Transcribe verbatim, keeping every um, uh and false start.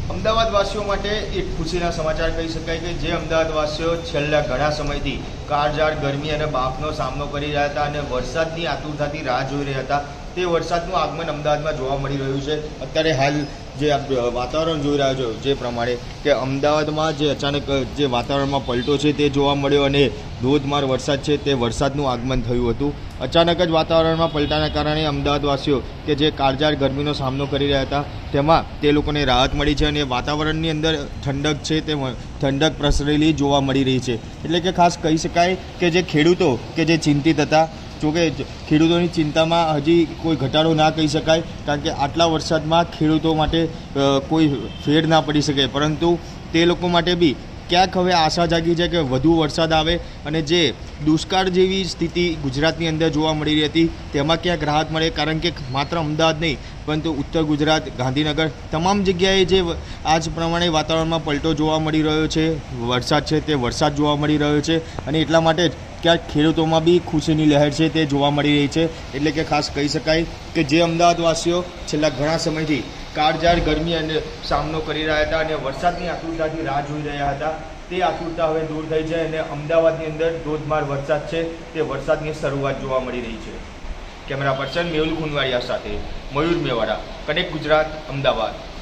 અમદાવાદવાસીઓ માટે એક ખુશીના સમાચાર કહી શકાય કે જે અમદાવાદવાસીઓ છેલ્લા ઘણા સમયથી કાળઝાળ ગરમી અને બાફનો સામનો કરી રહ્યા હતા અને વરસાદની આતુરતાથી રાહ જોઈ રહ્યા હતા, તે વરસાદનું આગમન અમદાવાદમાં જોવા મળી રહ્યું છે। અત્યારે હાલ જે વાતાવરણ જોઈ રહ્યા છો જે પ્રમાણે કે અમદાવાદમાં જે અચાનક જે વાતાવરણમાં પલટો છે તે જોવા મળ્યો અને ધોધમાર વરસાદ છે તે વરસાદનું આગમન થયું હતું। અચાનક જ વાતાવરણમાં પલટાના કારણે અમદાવાદવાસીઓ કે જે કાળઝાળ ગરમીનો સામનો કરી રહ્યા હતા તેમાં તે લોકોને રાહત મળી છે અને વાતાવરણની અંદર ઠંડક છે તે ઠંડક પ્રસરેલી જોવા મળી રહી છે। એટલે કે ખાસ કહી શકાય કે જે ખેડૂતો કે જે ચિંતિત હતા, જોકે ખેડૂતોની ચિંતામાં હજી કોઈ ઘટાડો ના કહી શકાય, કારણ કે આટલા વરસાદમાં ખેડૂતો માટે કોઈ ફેર ના પડી શકે, પરંતુ તે લોકો માટે બી ક્યાંક હવે આશા જાગી છે કે વધુ વરસાદ આવે અને જે દુષ્કાળ જેવી સ્થિતિ ગુજરાતની અંદર જોવા મળી રહી હતી તેમાં ક્યાંક રાહત મળે, કારણ કે માત્ર અમદાવાદ નહીં પરંતુ ઉત્તર ગુજરાત, ગાંધીનગર તમામ જગ્યાએ જે આ જ પ્રમાણે વાતાવરણમાં પલટો જોવા મળી રહ્યો છે, વરસાદ છે તે વરસાદ જોવા મળી રહ્યો છે અને એટલા માટે જ ક્યાંક ખેડૂતોમાં બી ખુશીની લહેર છે તે જોવા મળી રહી છે। એટલે કે ખાસ કહી શકાય કે જે અમદાવાદવાસીઓ છેલ્લા ઘણા સમયથી કાળઝાળ ગરમી અને સામનો કરી રહ્યા હતા અને વરસાદની આતુરતાથી રાહ જોઈ રહ્યા હતા, તે આતુરતા હવે દૂર થઈ છે અને અમદાવાદની અંદર ધોધમાર વરસાદ છે તે વરસાદની શરૂઆત જોવા મળી રહી છે। કેમેરા પર્સન મેહુલ ખુનવાડિયા સાથે મયુર મેવાડા, કનેક્ટ ગુજરાત, અમદાવાદ।